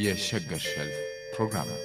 የሸገር ሸልፍ ፕሮግራም ነው።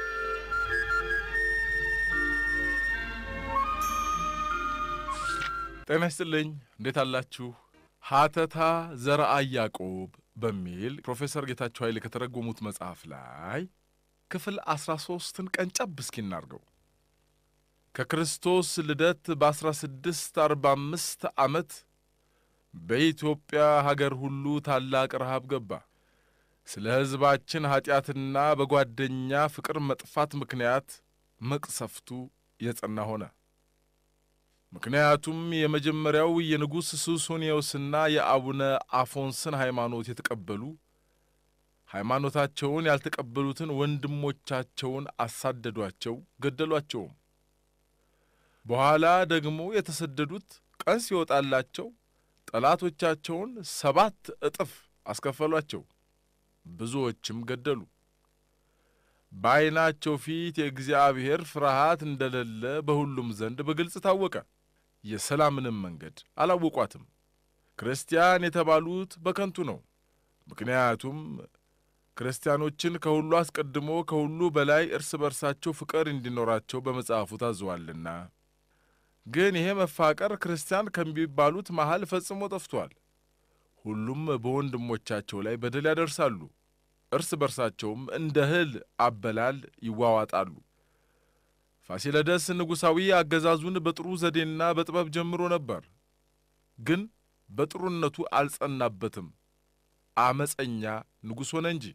ጤና ይስጥልኝ እንዴት አላችሁ? ሀተታ ዘረያኮብ በሚል ፕሮፌሰር ጌታቸው ኃይሌ ከተረጎሙት መጽሐፍ ላይ ክፍል 13ን ቀንጨብ እስኪ እናርገው። ከክርስቶስ ልደት በ1645 ዓመት በኢትዮጵያ ሀገር ሁሉ ታላቅ ረሃብ ገባ። ስለ ሕዝባችን ኃጢአትና በጓደኛ ፍቅር መጥፋት ምክንያት መቅሰፍቱ የጸና ሆነ። ምክንያቱም የመጀመሪያው የንጉሥ ሱስንዮስና የአቡነ አፎንስን ሃይማኖት የተቀበሉ ሃይማኖታቸውን ያልተቀበሉትን ወንድሞቻቸውን አሳደዷቸው፣ ገደሏቸው። በኋላ ደግሞ የተሰደዱት ቀን ሲወጣላቸው ጠላቶቻቸውን 7 እጥፍ አስከፈሏቸው፣ ብዙዎችም ገደሉ። ባይናቸው ፊት የእግዚአብሔር ፍርሃት እንደሌለ በሁሉም ዘንድ በግልጽ ታወቀ። የሰላምንም መንገድ አላወቋትም። ክርስቲያን የተባሉት በከንቱ ነው። ምክንያቱም ክርስቲያኖችን ከሁሉ አስቀድሞ ከሁሉ በላይ እርስ በርሳቸው ፍቅር እንዲኖራቸው በመጽሐፉ ታዘዋልና። ግን ይሄ መፋቀር ክርስቲያን ከሚባሉት መሃል ፈጽሞ ጠፍቷል። ሁሉም በወንድሞቻቸው ላይ በደል ያደርሳሉ። እርስ በርሳቸውም እንደ እህል አበላል ይዋዋጣሉ። ፋሲለደስ ንጉሳዊ አገዛዙን በጥሩ ዘዴና በጥበብ ጀምሮ ነበር። ግን በጥሩነቱ አልጸናበትም። አመፀኛ ንጉሥ ሆነ እንጂ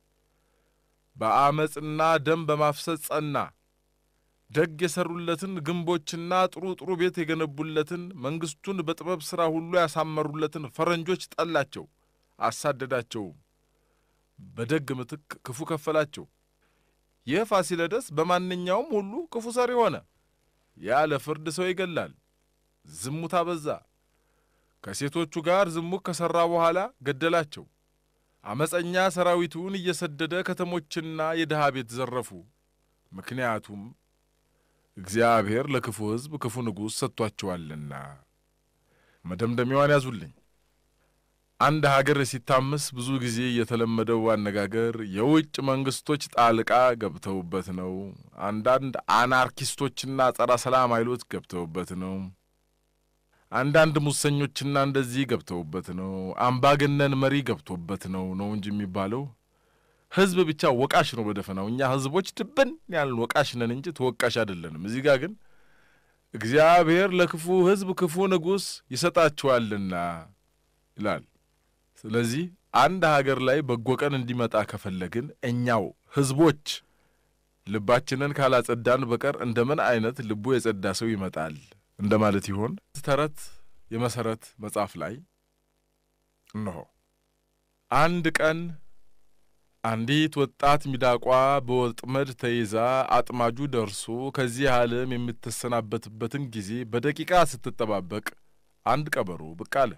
በአመፅና ደም በማፍሰስ ጸና። ደግ የሰሩለትን ግንቦችና ጥሩ ቤት የገነቡለትን መንግስቱን በጥበብ ሥራ ሁሉ ያሳመሩለትን ፈረንጆች ጠላቸው፣ አሳደዳቸው። በደግ ምትክ ክፉ ከፈላቸው። የፋሲለደስ በማንኛውም ሁሉ ክፉ ሰሪ ሆነ። ያለ ፍርድ ሰው ይገላል። ዝሙት አበዛ። ከሴቶቹ ጋር ዝሙት ከሰራ በኋላ ገደላቸው። አመፀኛ ሰራዊቱን እየሰደደ ከተሞችና የደሃ ቤት ዘረፉ። ምክንያቱም እግዚአብሔር ለክፉ ሕዝብ ክፉ ንጉሥ ሰጥቷቸዋልና። መደምደሚያዋን ያዙልኝ። አንድ ሀገር ሲታመስ ብዙ ጊዜ የተለመደው አነጋገር የውጭ መንግስቶች ጣልቃ ገብተውበት ነው፣ አንዳንድ አናርኪስቶችና ጸረ ሰላም ኃይሎች ገብተውበት ነው፣ አንዳንድ ሙሰኞችና እንደዚህ ገብተውበት ነው፣ አምባገነን መሪ ገብቶበት ነው እንጂ የሚባለው ሕዝብ ብቻ ወቃሽ ነው በደፈናው። እኛ ሕዝቦች ድብን ያልን ወቃሽ ነን እንጂ ተወቃሽ አይደለንም። እዚህ ጋር ግን እግዚአብሔር ለክፉ ሕዝብ ክፉ ንጉሥ ይሰጣቸዋልና ይላል። ስለዚህ አንድ ሀገር ላይ በጎ ቀን እንዲመጣ ከፈለግን እኛው ሕዝቦች ልባችንን ካላጸዳን በቀር እንደምን አይነት ልቡ የጸዳ ሰው ይመጣል እንደማለት ይሆን? ተረት የመሰረት መጽሐፍ ላይ እነሆ አንድ ቀን አንዲት ወጣት ሚዳቋ በወጥመድ ተይዛ አጥማጁ ደርሶ ከዚህ ዓለም የምትሰናበትበትን ጊዜ በደቂቃ ስትጠባበቅ አንድ ቀበሮ ብቅ አለ።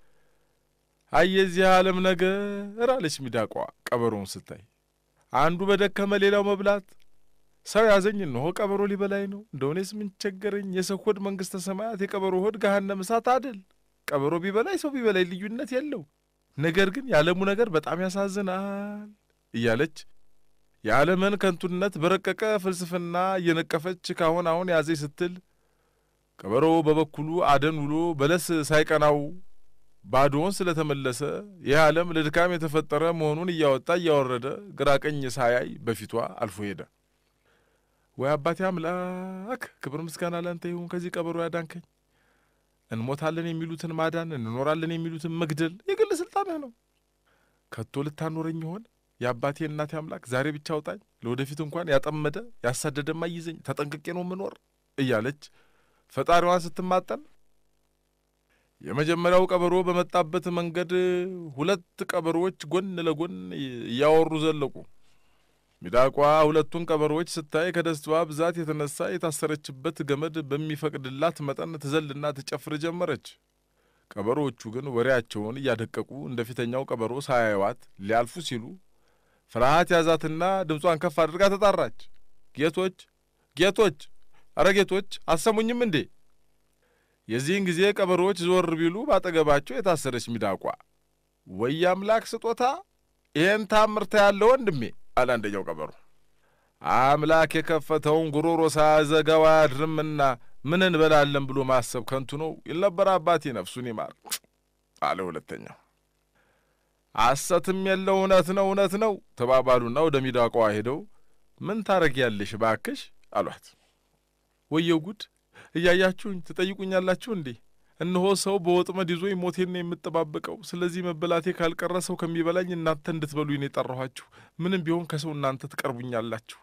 አየዚህ ዓለም ነገር አለች ሚዳቋ ቀበሮን ስታይ። አንዱ በደከመ ሌላው መብላት። ሰው ያዘኝ ነው ቀበሮ ሊበላይ ነው። እንደውኔስ ምን ቸገረኝ? የሰው ሆድ መንግስተ ሰማያት፣ የቀበሮ ሆድ ገሃነመ እሳት አይደል? ቀበሮ ቢበላይ ሰው ቢበላይ ልዩነት የለው። ነገር ግን ያለሙ ነገር በጣም ያሳዝናል እያለች የዓለምን ከንቱነት በረቀቀ ፍልስፍና እየነቀፈች አሁን ያዘኝ ስትል፣ ቀበሮ በበኩሉ አደን ውሎ በለስ ሳይቀናው ባዶን ስለተመለሰ ይህ ዓለም ለድካም የተፈጠረ መሆኑን እያወጣ እያወረደ ግራቀኝ ሳያይ በፊቷ አልፎ ሄደ። ወይ አባቴ አምላክ ክብር ምስጋና ላንተ ይሁን፣ ከዚህ ቀበሮ ያዳንከኝ። እንሞታለን የሚሉትን ማዳን፣ እንኖራለን የሚሉትን መግደል የግል ስልጣንህ ነው። ከቶ ልታኖረኝ ይሆን? የአባቴ እናቴ አምላክ ዛሬ ብቻ አውጣኝ፣ ለወደፊት እንኳን ያጠመደ ያሳደደማ ይዘኝ፣ ተጠንቅቄ ነው ምኖር እያለች ፈጣሪዋን ስትማጠን የመጀመሪያው ቀበሮ በመጣበት መንገድ 2 ቀበሮች ጎን ለጎን እያወሩ ዘለቁ። ሚዳቋ 2ቱን ቀበሮች ስታይ ከደስታዋ ብዛት የተነሳ የታሰረችበት ገመድ በሚፈቅድላት መጠን ትዘልና ትጨፍር ጀመረች። ቀበሮቹ ግን ወሬያቸውን እያደቀቁ እንደፊተኛው ቀበሮ ሳያዩዋት ሊያልፉ ሲሉ ፍርሃት ያዛትና ድምጿን ከፍ አድርጋ ተጣራች። ጌቶች አረ ጌቶች አሰሙኝም እንዴ? የዚህን ጊዜ ቀበሮች ዞር ቢሉ ባጠገባቸው የታሰረች ሚዳቋ ወይ አምላክ ስጦታ ይሄን ታምርታ ያለው ወንድሜ አለ አንደኛው ቀበሮ አምላክ የከፈተውን ጉሮሮ ሳዘጋው አድርምና ምን እንበላለን ብሎ ማሰብ ከንቱ ነው ይል ነበር አባቴ ነፍሱን ይማር አለ ሁለተኛው አሰትም የለው እውነት ነው ተባባሉና ወደ ሚዳቋ ሄደው ምን ታረጊያለሽ ባክሽ አሏት ወየው ጉድ እያያችሁኝ ትጠይቁኛላችሁ እንዴ እነሆ ሰው በወጥመድ ይዞ ይሞቴን ነው የምትጠባበቀው ስለዚህ መበላቴ ካልቀረሰው ከሚበላኝ እናንተ እንድትበሉኝ ነው የጠራኋችሁ ምንም ቢሆን ከሰው እናንተ ትቀርቡኛላችሁ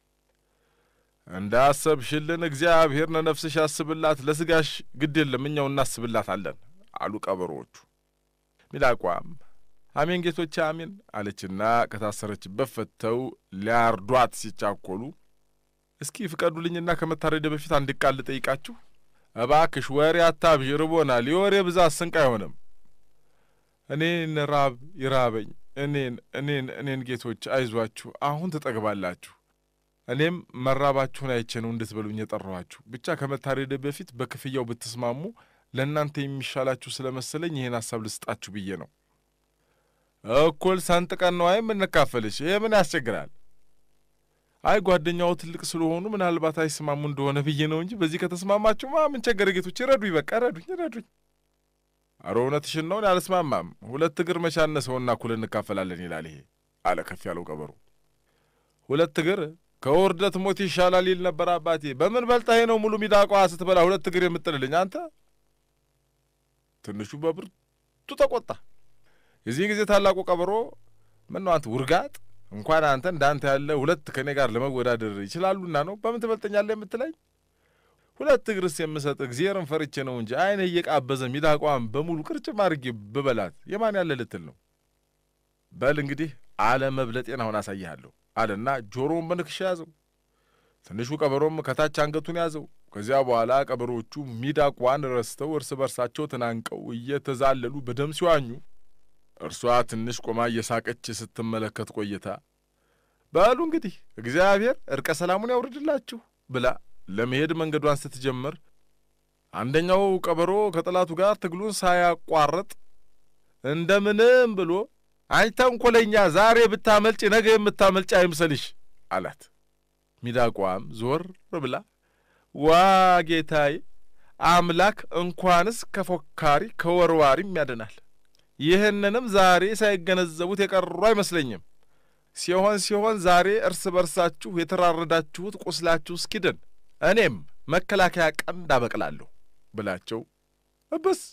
እንዳሰብሽልን እግዚአብሔር ለነፍስሽ ያስብላት ለስጋሽ ግድ የለም እኛው እናስብላታለን አሉ ቀበሮቹ ሚዳቋም አሜን ጌቶቼ አሜን አለችና ከታሰረችበት ፈተው ሊያርዷት ሲቻኮሉ እስኪ ፍቀዱልኝና ከመታረደ በፊት አንድ ቃል ልጠይቃችሁ እባክሽ ወሬ አታብዥ ርቦናል የወሬ ብዛት ስንቅ አይሆንም እኔን ራብ ይራበኝ እኔን ጌቶች አይዟችሁ አሁን ተጠግባላችሁ እኔም መራባችሁን አይቼ ነው እንድትበሉኝ የጠራኋችሁ ብቻ ከመታረደ በፊት በክፍያው ብትስማሙ ለእናንተ የሚሻላችሁ ስለመሰለኝ ይሄን ሐሳብ ልስጣችሁ ብዬ ነው እኩል ሰንጥቀን ነው የምንካፈልሽ ይሄ ምን ያስቸግራል አይ ጓደኛው ትልቅ ስለሆኑ ምናልባት አይስማሙ እንደሆነ ብዬ ነው እንጂ በዚህ ከተስማማችሁማ ምን ቸገረ ጌቶች ረዱኝ በቃ ረዱኝ አሮነትሽን ነው ያልስማማም ሁለት እግር መቻነሰውና እኩል እንካፈላለን ይላል ይሄ አለ ከፍ ያለው ቀበሮ ሁለት እግር ከወርደት ሞት ይሻላል ይል ነበር አባቴ በምን በልጣይ ነው ሙሉ ሚዳቋ ስትበላ ሁለት እግር የምትጥልልኝ አንተ ትንሹ በብርቱ ተቆጣ የዚህ ጊዜ ታላቁ ቀበሮ ምን ነው አንተ ውርጋጥ እንኳን አንተ እንዳንተ ያለ ሁለት ከኔ ጋር ለመወዳደር ይችላሉና ነው በምን ትበልጠኛለህ የምትለኝ ሁለት እግርስ የምሰጥ እግዚአብሔርን ፈርቼ ነው እንጂ አይኔ እየቃበዘ ሚዳቋም በሙሉ ቅርጭም አድርጌ በበላት የማን ያለ ልትል ነው በል እንግዲህ አለ መብለጤን አሁን አሳይሃለሁ አለና ጆሮውን በንክሻ ያዘው ትንሹ ቀበሮም ከታች አንገቱን ያዘው ከዚያ በኋላ ቀበሮቹ ሚዳቋን ረስተው እርስ በርሳቸው ተናንቀው እየተዛለሉ በደም ሲዋኙ እርሷ ትንሽ ቆማ እየሳቀች ስትመለከት ቆይታ ባሉ እንግዲህ እግዚአብሔር እርቀ ሰላሙን ያውርድላችሁ ብላ ለመሄድ መንገዷን ስትጀምር አንደኛው ቀበሮ ከጠላቱ ጋር ትግሉን ሳያቋርጥ እንደምንም ብሎ አይተንኮለኛ ዛሬ ብታመልጭ ነገ የምታመልጭ አይምሰልሽ አላት ሚዳቋም ዞር ብላ ዋ ጌታዬ አምላክ እንኳንስ ከፎካሪ ከወርዋሪም ያደናል ይሄንንም ዛሬ ሳይገነዘቡት የቀሩ አይመስለኝም ሲሆን ዛሬ እርስ በርሳችሁ የተራረዳችሁት ቁስላችሁ እስኪድን እኔም መከላከያ ቀንድ አበቅላለሁ ብላቸው በስ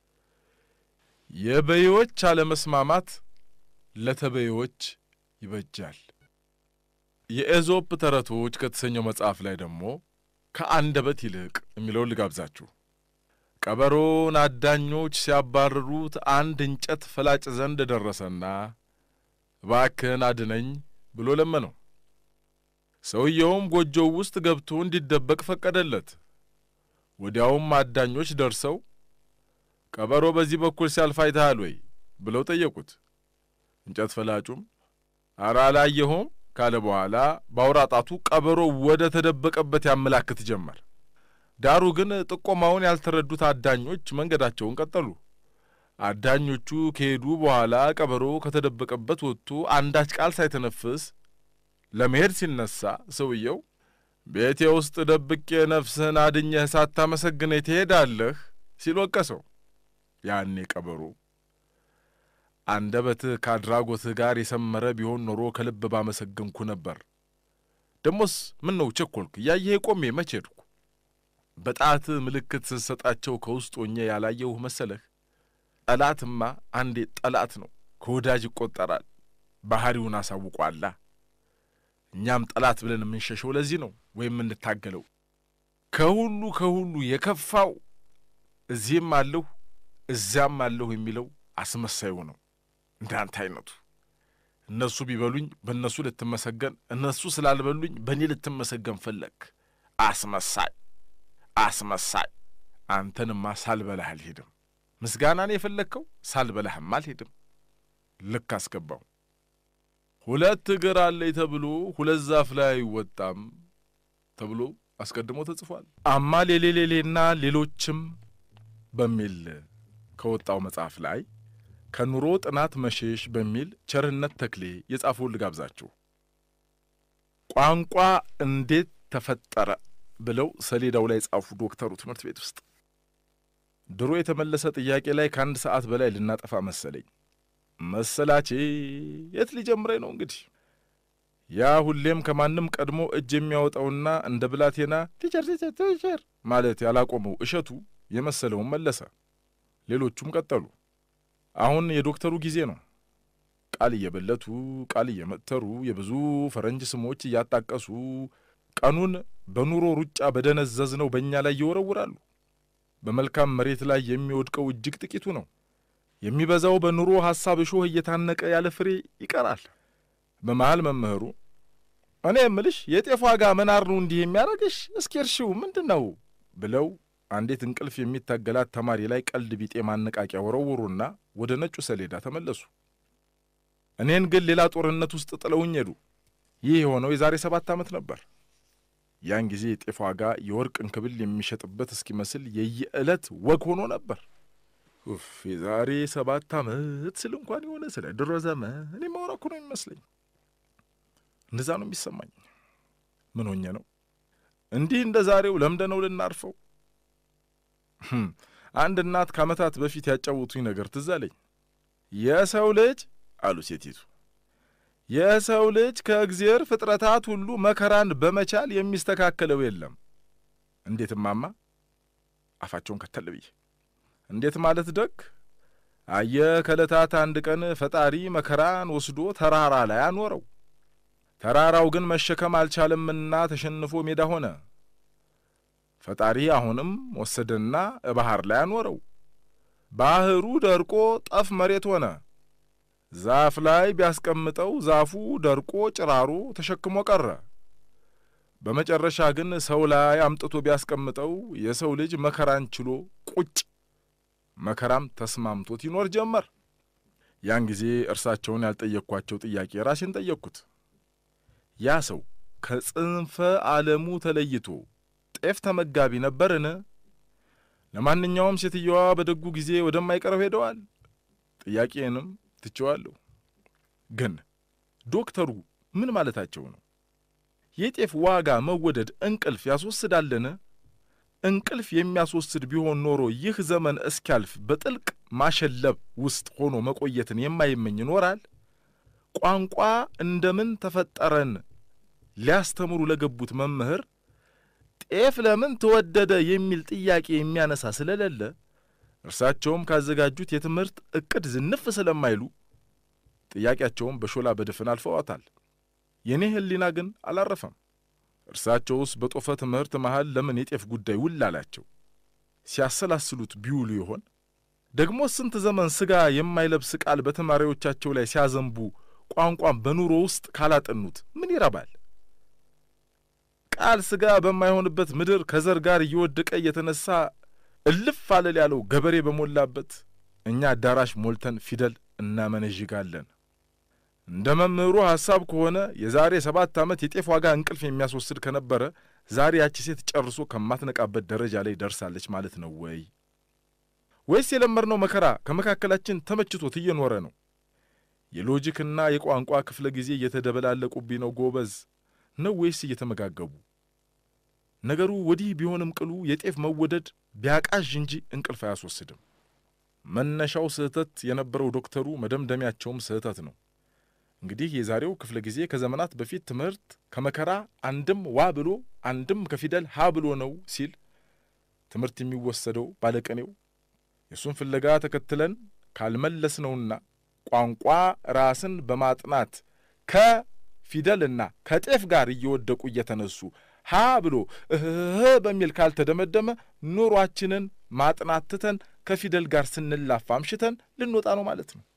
የበዮች አለመስማማት ለተበዮች ይበጃል የኤዞፕ ተረቶች ከተሰኘው መጽሐፍ ላይ ደግሞ ከአንደበት ይልቅ የሚለው ልጋብዛችሁ ቀበሮን አዳኞች ሲያባርሩት አንድ እንጨት ፈላጭ ዘንድ ደረሰና ባክን አድነኝ ብሎ ለመነው ሰውየውም ጎጆው ውስጥ ገብቶ እንዲደበቅ ፈቀደለት ወዲያውም አዳኞች ደርሰው ቀበሮ በዚህ በኩል ሲያልፋይታል ወይ ብለው ጠየቁት እንጨት ፈላጩም አራላየሁም ካለ በኋላ ባውራጣቱ ቀበሮ ወደ ተደበቀበት ያመላክት ጀመር ዳሩ ግን ጥቆማውን ያልተረዱት አዳኞች መንገዳቸውን ቀጠሉ አዳኞቹ ከሄዱ በኋላ ቀበሮ ከተደበቀበት ወጥቶ አንዳች ቃል ሳይተነፍስ ለመሄድ ሲነሳ ሰውየው ቤቴ ውስጥ ደብቄ ነፍስህን አድኘህ ሳታመሰግነኝ ትሄዳለህ ሲል ወቀሰው ያኔ ቀበሮ አንደበትህ ካድራጎትህ ጋር የሰመረ ቢሆን ኖሮ ከልብ ባመሰግንኩ ነበር ደሞስ ምን ነው ቸኮልክ ያየህ ቆሜ መቼ ሄድኩ በጣት ምልክት ስንሰጣቸው ከውስጥ ሆኜ ያላየው መሰለህ ጠላትማ አንዴ ጠላት ነው ከወዳጅ ይቆጠራል ባህሪውን አሳውቋላ እኛም ጠላት ብለን ምንሸሸው ለዚህ ነው ወይም እንታገለው ከሁሉ የከፋው እዚህም አለው እዛም አለው የሚለው አስመሳዩ ነው እንዳንተ አይነቱ እነሱ ቢበሉኝ በእነሱ ልትመሰገን እነሱ ስላልበሉኝ በእኔ ልትመሰገን ፈለክ አስመሳይ አንተንማ ሳልበላህ አልሄድም ምስጋናን የፈለከው ሳልበላህም አልሄድም ልክ አስገባው ሁለት እግር አለኝ ተብሎ ሁለት ዛፍ ላይ ወጣም ተብሎ አስቀድሞ ተጽፏል አማሌሌሌና ሌሎችም በሚል ከወጣው መጽሐፍ ላይ ከኑሮ ጥናት መሸሽ በሚል ቸርነት ተክሌ የጻፈው ልጋብዛችሁ። ቋንቋ እንዴት ተፈጠረ ብለው ሰሌዳው ላይ ጻፉ ዶክተሩ ትምህርት ቤት ውስጥ። ድሮ የተመለሰ ጥያቄ ላይ ከአንድ ሰዓት በላይ ልናጠፋ መሰላቼ የት ሊጀምረኝ ነው እንግዲህ። ያ ሁሌም ከማንም ቀድሞ እጅ የሚያወጣውና እንደ ብላቴና ቲቸር ማለት ያላቆመው እሸቱ የመሰለውን መለሰ። ሌሎቹም ቀጠሉ። አሁን የዶክተሩ ጊዜ ነው። ቃል እየበለቱ ቃል እየመተሩ የብዙ ፈረንጅ ስሞች እያጣቀሱ ቀኑን በኑሮ ሩጫ በደነዘዝነው በእኛ ላይ ይወረውራሉ። በመልካም መሬት ላይ የሚወድቀው እጅግ ጥቂቱ ነው። የሚበዛው በኑሮ ሐሳብ እሾህ እየታነቀ ያለ ፍሬ ይቀራል። በመሃል መምህሩ እኔ የምልሽ የጤፍ ዋጋ መናር ነው እንዲህ የሚያረግሽ እስኪ እርሺው ምንድነው ብለው አንዴት እንቅልፍ የሚታገላት ተማሪ ላይ ቀልድ ቢጤ ማነቃቂያ ወረወሩና ወደ ነጩ ሰሌዳ ተመለሱ። እኔን ግን ሌላ ጦርነት ውስጥ ጥለውኝ ሄዱ። ይህ የሆነው የዛሬ 7 ዓመት ነበር። ያን ጊዜ የጤፍ ዋጋ የወርቅ እንክብል የሚሸጥበት እስኪመስል የየዕለት ወግ ሆኖ ነበር። የዛሬ 7 ዓመት ስል እንኳን የሆነ ስለ ድሮ ዘመን እኔ ማውራኩ ነው የሚመስለኝ። እንደዛ ነው የሚሰማኝ። ምን ሆኜ ነው እንዲህ እንደ ዛሬው ለምደነው ልናርፈው? አንድ እናት ከዓመታት በፊት ያጫወቱኝ ነገር ትዝ አለኝ። የሰው ልጅ አሉ ሴቲቱ፣ የሰው ልጅ ከእግዚአብሔር ፍጥረታት ሁሉ መከራን በመቻል የሚስተካከለው የለም። እንዴት ማማ? አፋቸውን ከተለብይ እንዴት ማለት ደግ? አየ ከለታት አንድ ቀን ፈጣሪ መከራን ወስዶ ተራራ ላይ አኖረው። ተራራው ግን መሸከም አልቻለምና ተሸንፎ ሜዳ ሆነ። ፈጣሪ አሁንም ወሰደና ባህር ላይ አኖረው። ባህሩ ደርቆ ጠፍ መሬት ሆነ። ዛፍ ላይ ቢያስቀምጠው ዛፉ ደርቆ ጭራሮ ተሸክሞ ቀረ። በመጨረሻ ግን ሰው ላይ አምጥቶ ቢያስቀምጠው የሰው ልጅ መከራን ችሎ ቁጭ መከራም ተስማምቶት ይኖር ጀመር። ያን ጊዜ እርሳቸውን ያልጠየቅኳቸው ጥያቄ ራሴን ጠየቅኩት። ያ ሰው ከጽንፈ ዓለሙ ተለይቶ ጤፍ ተመጋቢ ነበርን? ለማንኛውም ሴትየዋ በደጉ ጊዜ ወደማይቀረው ሄደዋል። ጥያቄንም ትቼዋለሁ። ግን ዶክተሩ ምን ማለታቸው ነው? የጤፍ ዋጋ መወደድ እንቅልፍ ያስወስዳልን? እንቅልፍ የሚያስወስድ ቢሆን ኖሮ ይህ ዘመን እስኪያልፍ በጥልቅ ማሸለብ ውስጥ ሆኖ መቆየትን የማይመኝ ይኖራል? ቋንቋ እንደምን ተፈጠረን ሊያስተምሩ ለገቡት መምህር ጤፍ ለምን ተወደደ የሚል ጥያቄ የሚያነሳ ስለሌለ እርሳቸውም ካዘጋጁት የትምህርት እቅድ ዝንፍ ስለማይሉ ጥያቄያቸውን በሾላ በድፍን አልፈዋታል። የኔ ህሊና ግን አላረፈም። እርሳቸውስ በጦፈ ትምህርት መሃል ለምን የጤፍ ጉዳይ ውላላቸው ሲያሰላስሉት ቢውሉ ይሆን? ደግሞ ስንት ዘመን ስጋ የማይለብስ ቃል በተማሪዎቻቸው ላይ ሲያዘንቡ ቋንቋን በኑሮ ውስጥ ካላጠኑት ምን ይረባል? ቃል ስጋ በማይሆንበት ምድር ከዘር ጋር እየወደቀ እየተነሳ እልፍ አለል ያለው ገበሬ በሞላበት እኛ አዳራሽ ሞልተን ፊደል እናመነዥጋለን። እንደ መምህሩ ሐሳብ ከሆነ የዛሬ 7 ዓመት የጤፍ ዋጋ እንቅልፍ የሚያስወስድ ከነበረ ዛሬ ያቺ ሴት ጨርሶ ከማትነቃበት ደረጃ ላይ ደርሳለች ማለት ነው ወይ? ወይስ የለመርነው መከራ ከመካከላችን ተመችቶት እየኖረ ነው? የሎጂክና የቋንቋ ክፍለ ጊዜ እየተደበላለቁብኝ ነው ጎበዝ ነው ወይስ እየተመጋገቡ? ነገሩ ወዲህ ቢሆንም ቅሉ የጤፍ መወደድ ቢያቃዥ እንጂ እንቅልፍ አያስወስድም። መነሻው ስህተት የነበረው ዶክተሩ መደምደሚያቸውም ስህተት ነው። እንግዲህ የዛሬው ክፍለ ጊዜ ከዘመናት በፊት ትምህርት ከመከራ አንድም ዋ ብሎ አንድም ከፊደል ሀ ብሎ ነው ሲል ትምህርት የሚወሰደው ባለቀኔው የሱን ፍለጋ ተከትለን ካልመለስነውና ቋንቋ ራስን በማጥናት ከፊደልና ከጤፍ ጋር እየወደቁ እየተነሱ ሀ ብሎ በሚል ካልተደመደመ ኑሯችንን ማጥናት ትተን ከፊደል ጋር ስንላፋ አምሽተን ልንወጣ ነው ማለት ነው።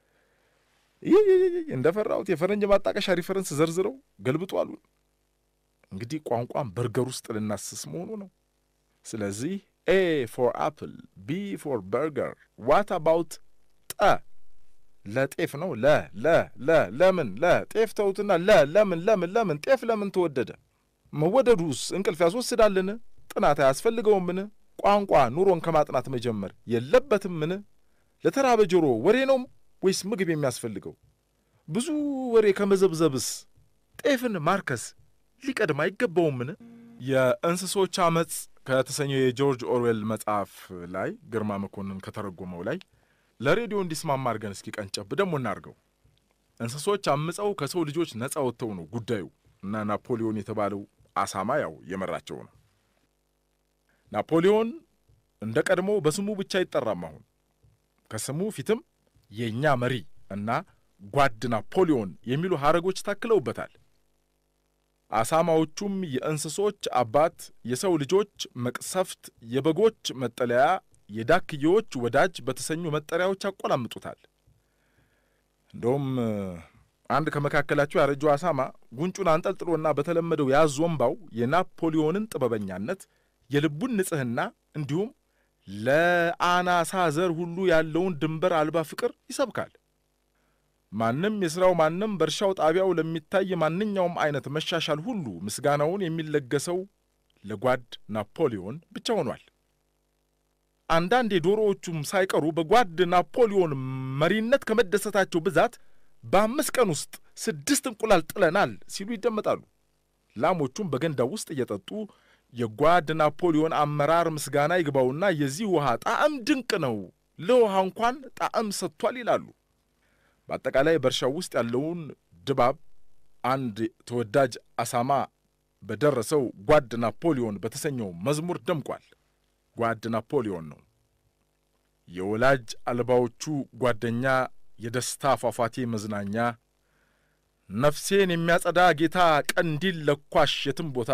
እንደፈራውት የፈረንጅ ማጣቀሻ ሪፈረንስ ዘርዝረው ገልብጧሉ። እንግዲህ ቋንቋን በርገር ውስጥ ልናስስ መሆኑ ነው። ስለዚህ A for apple, B for burger. What about ጣ? ለጤፍ ነው። ለምን ለጤፍ ተውትና ለምን ጤፍ ለምን ተወደደ? መወደዱስ እንቅልፍ ያስወስዳልን? ጥናት አያስፈልገውምን? ቋንቋ ኑሮን ከማጥናት መጀመር የለበትምን? ለተራበ ጆሮ ወሬ ነው ወይስ ምግብ የሚያስፈልገው? ብዙ ወሬ ከመዘብዘብስ ጤፍን ማርከስ ሊቀድም አይገባውምን? የእንስሶች አመጽ ከተሰኘው የጆርጅ ኦርዌል መጽሐፍ ላይ ግርማ መኮንን ከተረጎመው ላይ ለሬዲዮ እንዲስማማ አድርገን እስኪ ቀንጨብ ደሞ እናርገው። እንስሶች አመጻው ከሰው ልጆች ነፃ ወጥተው ነው ጉዳዩ እና ናፖሊዮን የተባለው አሳማ ያው የመራቸው ነው። ናፖሊዮን እንደ ቀድሞ በስሙ ብቻ ይጠራም። አሁን ከስሙ ፊትም የኛ መሪ እና ጓድ ናፖሊዮን የሚሉ ሐረጎች ታክለውበታል። አሳማዎቹም የእንስሶች አባት፣ የሰው ልጆች መቅሰፍት፣ የበጎች መጠለያ፣ የዳክዬዎች ወዳጅ በተሰኙ መጠሪያዎች አቆላምጡታል። እንደውም አንድ ከመካከላቸው ያረጁ አሳማ ጉንጩን አንጠልጥሎና በተለመደው ያዞምባው የናፖሊዮንን ጥበበኛነት፣ የልቡን ንጽህና እንዲሁም ለአናሳ ዘር ሁሉ ያለውን ድንበር አልባ ፍቅር ይሰብካል። ማንም የሥራው ማንም በርሻው ጣቢያው ለሚታይ ማንኛውም አይነት መሻሻል ሁሉ ምስጋናውን የሚለገሰው ለጓድ ናፖሊዮን ብቻ ሆኗል። አንዳንድ የዶሮዎቹም ሳይቀሩ በጓድ ናፖሊዮን መሪነት ከመደሰታቸው ብዛት በ5 ቀን ውስጥ 6 እንቁላል ጥለናል ሲሉ ይደመጣሉ። ላሞቹም በገንዳው ውስጥ እየጠጡ የጓድ ናፖሊዮን አመራር ምስጋና ይግባውና የዚህ ውሃ ጣዕም ድንቅ ነው፣ ለውሃ እንኳን ጣዕም ሰጥቷል ይላሉ። በአጠቃላይ በርሻው ውስጥ ያለውን ድባብ አንድ ተወዳጅ አሳማ በደረሰው ጓድ ናፖሊዮን በተሰኘው መዝሙር ደምቋል። ጓድ ናፖሊዮን ነው የወላጅ አልባዎቹ ጓደኛ፣ የደስታ ፏፏቴ መዝናኛ፣ ነፍሴን የሚያጸዳ ጌታ፣ ቀንዲል ለኳሽ የትም ቦታ፣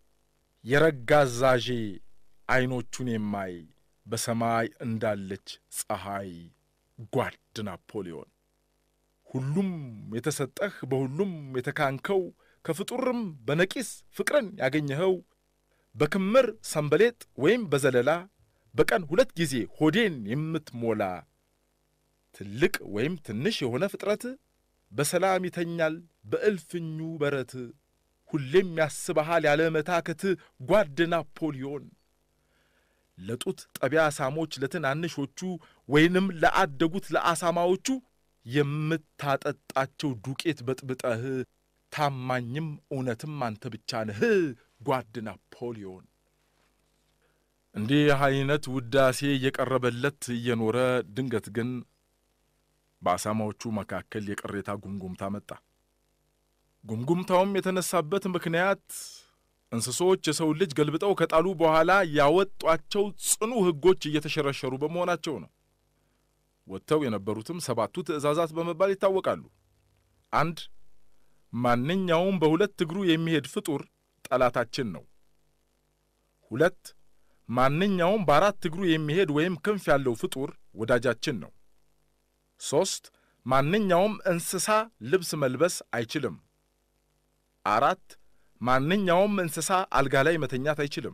የረጋዛዤ አይኖቹን የማይ በሰማይ እንዳለች ፀሐይ ጓድ ናፖሊዮን። ሁሉም የተሰጠህ በሁሉም የተካንከው፣ ከፍጡርም በነቂስ ፍቅርን ያገኘኸው፣ በክምር ሰንበሌጥ ወይም በዘለላ በቀን 2 ጊዜ ሆዴን የምትሞላ፣ ትልቅ ወይም ትንሽ የሆነ ፍጥረት በሰላም ይተኛል በእልፍኙ በረት፣ ሁሌም ያስበሃል ያለ መታከት ጓድ ናፖሊዮን። ለጡት ጠቢያ አሳሞች ለትናንሾቹ ወይንም ለአደጉት ለአሳማዎቹ የምታጠጣቸው ዱቄት በጥብጠህ፣ ታማኝም እውነትም አንተ ብቻ ነህ ጓድ ናፖሊዮን። እንዲህ አይነት ውዳሴ የቀረበለት እየኖረ ድንገት ግን በአሳማዎቹ መካከል የቅሬታ ጉምጉምታ መጣ። ጉምጉምታውም የተነሳበት ምክንያት እንስሶች የሰው ልጅ ገልብጠው ከጣሉ በኋላ ያወጧቸው ጽኑ ሕጎች እየተሸረሸሩ በመሆናቸው ነው። ወጥተው የነበሩትም 7ቱ ትእዛዛት በመባል ይታወቃሉ። 1 ማንኛውም በ2 እግሩ የሚሄድ ፍጡር ጠላታችን ነው። 2 ማንኛውም በ4 እግሩ የሚሄድ ወይም ክንፍ ያለው ፍጡር ወዳጃችን ነው። 3 ማንኛውም እንስሳ ልብስ መልበስ አይችልም። 4 ማንኛውም እንስሳ አልጋ ላይ መተኛት አይችልም።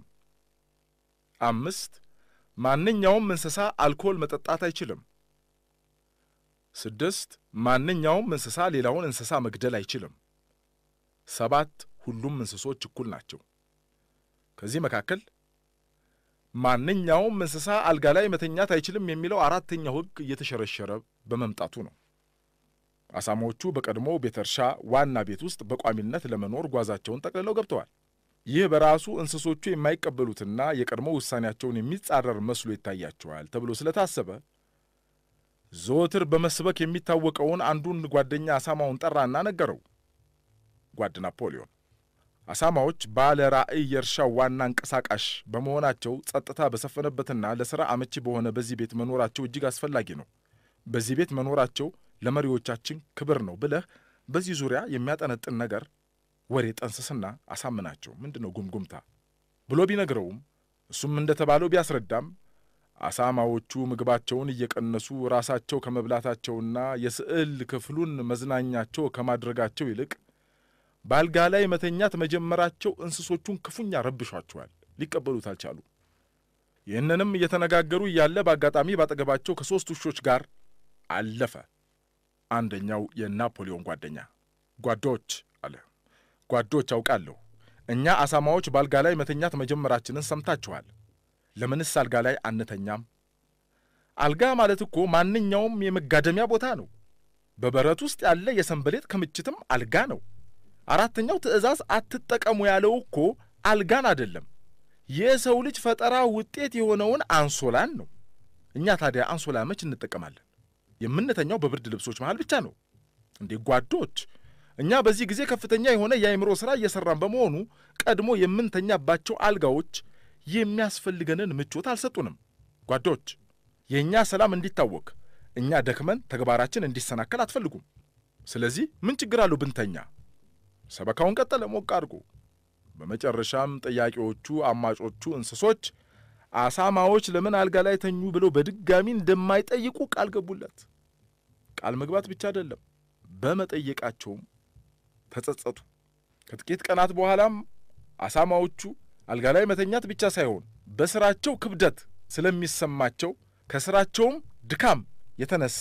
5 ማንኛውም እንስሳ አልኮል መጠጣት አይችልም። 6 ማንኛውም እንስሳ ሌላውን እንስሳ መግደል አይችልም። 7 ሁሉም እንስሶች እኩል ናቸው። ከዚህ መካከል ማንኛውም እንስሳ አልጋ ላይ መተኛት አይችልም የሚለው 4ኛው ሕግ እየተሸረሸረ በመምጣቱ ነው። አሳማዎቹ በቀድሞ ቤተርሻ ዋና ቤት ውስጥ በቋሚነት ለመኖር ጓዛቸውን ጠቅልለው ገብተዋል። ይህ በራሱ እንስሶቹ የማይቀበሉትና የቀድሞ ውሳኔያቸውን የሚጻረር መስሎ ይታያቸዋል ተብሎ ስለታሰበ ዘወትር በመስበክ የሚታወቀውን አንዱን ጓደኛ አሳማውን ጠራና ነገረው። ጓድ ናፖሊዮን አሳማዎች ባለ ራእይ የእርሻው ዋና እንቀሳቃሽ በመሆናቸው ጸጥታ በሰፈነበትና ለሥራ አመቺ በሆነ በዚህ ቤት መኖራቸው እጅግ አስፈላጊ ነው። በዚህ ቤት መኖራቸው ለመሪዎቻችን ክብር ነው ብለህ በዚህ ዙሪያ የሚያጠነጥን ነገር ወሬ ጠንስስና አሳምናቸው። ምንድነው ጉምጉምታ ብሎ ቢነግረውም እሱም እንደተባለው ቢያስረዳም አሳማዎቹ ምግባቸውን እየቀነሱ ራሳቸው ከመብላታቸውና የስዕል ክፍሉን መዝናኛቸው ከማድረጋቸው ይልቅ ባልጋ ላይ መተኛት መጀመራቸው እንስሶቹን ክፉኛ ረብሿቸዋል። ሊቀበሉት አልቻሉ። ይህንንም እየተነጋገሩ ያለ በአጋጣሚ ባጠገባቸው ከ3 ውሾች ጋር አለፈ። አንደኛው የናፖሊዮን ጓደኛ ጓዶች አለ። ጓዶች አውቃለሁ፣ እኛ አሳማዎች ባልጋ ላይ መተኛት መጀመራችንን ሰምታችኋል። ለምንስ አልጋ ላይ አንተኛም? አልጋ ማለት እኮ ማንኛውም የመጋደሚያ ቦታ ነው በበረት ውስጥ ያለ የሰንበሌጥ ክምችትም አልጋ ነው አራተኛው ትዕዛዝ አትጠቀሙ ያለው እኮ አልጋን አይደለም የሰው ልጅ ፈጠራ ውጤት የሆነውን አንሶላን ነው እኛ ታዲያ አንሶላ መች እንጠቀማለን የምንተኛው በብርድ ልብሶች መሃል ብቻ ነው እንዴ ጓዶች እኛ በዚህ ጊዜ ከፍተኛ የሆነ የአይምሮ ስራ እየሰራን በመሆኑ ቀድሞ የምንተኛባቸው አልጋዎች የሚያስፈልገንን ምቾት አልሰጡንም ጓዶች የኛ ሰላም እንዲታወክ እኛ ደክመን ተግባራችን እንዲሰናከል አትፈልጉም ስለዚህ ምን ችግር አለው ብንተኛ ሰበካውን ቀጠለ ሞቅ አድርጎ በመጨረሻም ጥያቄዎቹ አማጮቹ እንስሶች አሳማዎች ለምን አልጋ ላይ ተኙ ብለው በድጋሚ እንደማይጠይቁ ቃል ገቡለት ቃል መግባት ብቻ አይደለም በመጠየቃቸውም ተጸጸቱ ከጥቂት ቀናት በኋላም አሳማዎቹ አልጋ ላይ መተኛት ብቻ ሳይሆን በስራቸው ክብደት ስለሚሰማቸው ከስራቸውም ድካም የተነሳ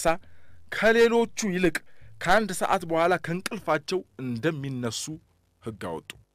ከሌሎቹ ይልቅ ከአንድ ሰዓት በኋላ ከንቅልፋቸው እንደሚነሱ ሕግ አወጡ